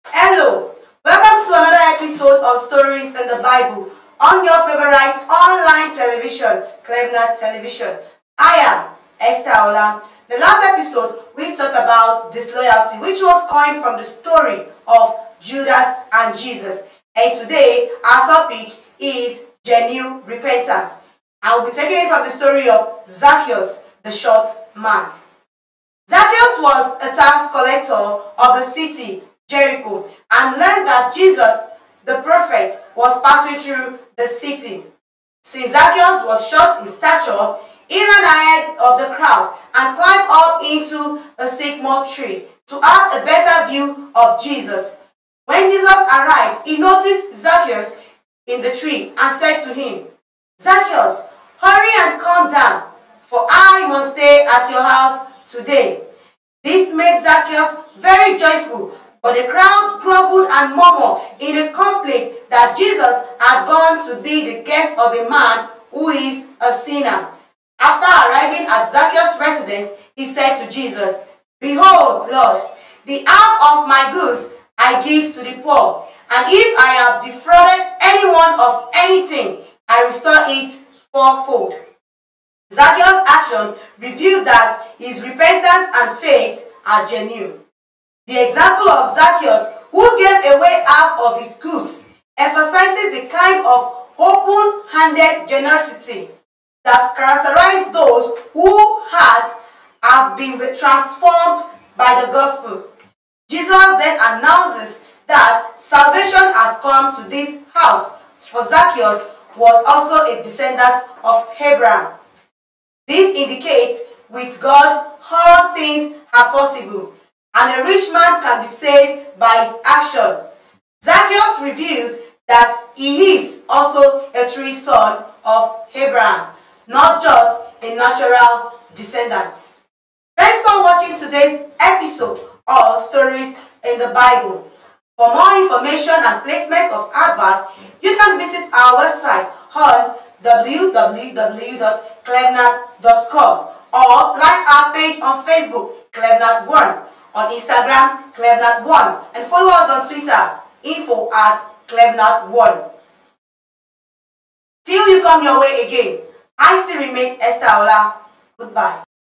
Hello, welcome to another episode of Stories in the Bible on your favorite online television, Cleveland Television. I am Esther Ola. The last episode we talked about disloyalty, which was coined from the story of Judas and Jesus. And today our topic is genuine repentance. I will be taking it from the story of Zacchaeus, the short man. Zacchaeus was a tax collector of the city Jericho and learned that Jesus, the prophet, was passing through the city. Since Zacchaeus was short in stature, he ran ahead of the crowd and climbed up into a sycamore tree to have a better view of Jesus. When Jesus arrived, he noticed Zacchaeus in the tree and said to him, "Zacchaeus, hurry and come down, for I must stay at your house today." This made Zacchaeus very joyful, but the crowd grumbled and murmured in a complaint that Jesus had gone to be the guest of a man who is a sinner. After arriving at Zacchaeus' residence, he said to Jesus, "Behold, Lord, the half of my goods I give to the poor, and if I have defrauded anyone of anything, I restore it fourfold." Zacchaeus' action revealed that his repentance and faith are genuine. The example of Zacchaeus, who gave away half of his goods, emphasizes the kind of open-handed generosity that characterizes those whose hearts have been transformed by the gospel. Jesus then announces that salvation has come to this house, for Zacchaeus was also a descendant of Abraham. This indicates with God all things are possible, and a rich man can be saved by his action. Zacchaeus reveals that he is also a true son of Abraham, not just a natural descendant. Thanks for watching today's episode of Stories in the Bible. For more information and placement of adverts, you can visit our website on www.cleveland.com or like our page on Facebook, Cleveland1, on Instagram, Cleveland1, and follow us on Twitter, info@Cleveland1. Till you come your way again, I still remain Esther Ola. Goodbye.